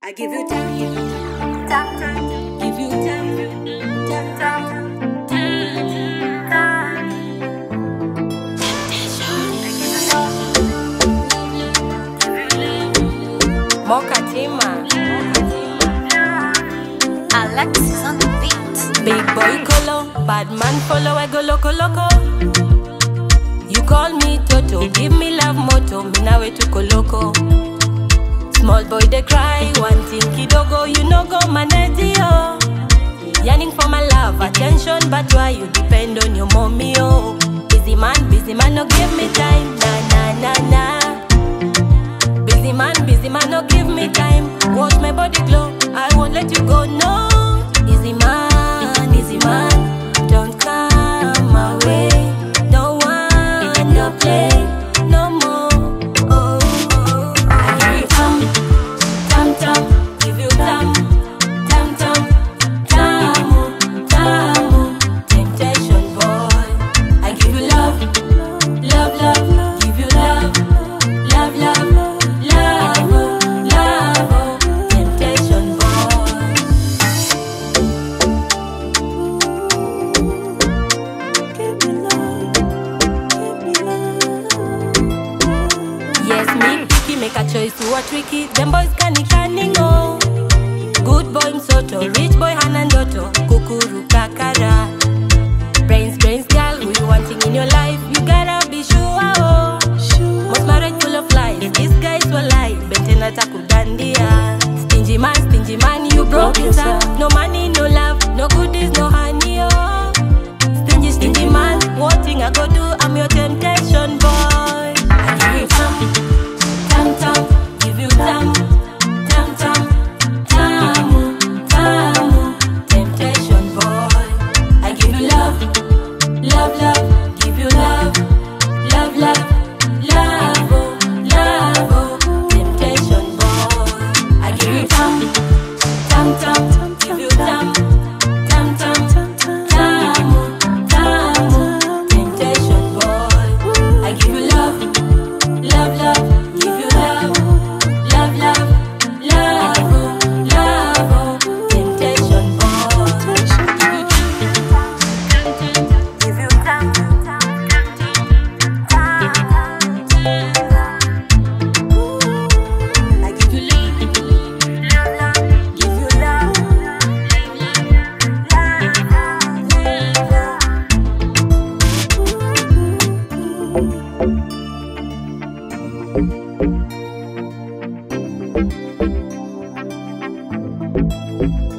I give you time, give you time, give you time, Moh Katima, Alexis on the beat. big boy colo, bad man follow, I go loco loco. You call me Toto, give me love motto, me now to go loco. Small boy they cry, wanting kidogo, you know go manage yo. Yearning for my love, attention, but why you depend on your mommy oh. Busy man, no give me time, na na na na. Busy man, no give me time. Watch my body glow, I won't let you go, no. Easy man, don't come my way. Don't want no play, no more. Oh, oh. I give you tam, give you tam, tamu, temptation boy. I give you love, give you love, temptation boy. Yes, me picky, make a choice who are tricky. Them boys canning oh. Good boy msoto, rich boy hanandoto, kukuru kakara. Brains girl, who you wanting in your life? You gotta be sure oh. Most marriage full of lies, these guys will lie. Bentena takudandia. Stingy man, you broke yourself. No money, no love, no goodies, no honey oh. Stingy man, what thing I go do? I'm your temptation boy. I give you tam, give you tam, tamu, temptation boy. I give you love, give you love, oh, temptation boy. I give you tam, give you tam, tamu, temptation boy. I give you love, give you love, oh, temptation boy. Give you tam, I give you love, give you love, love.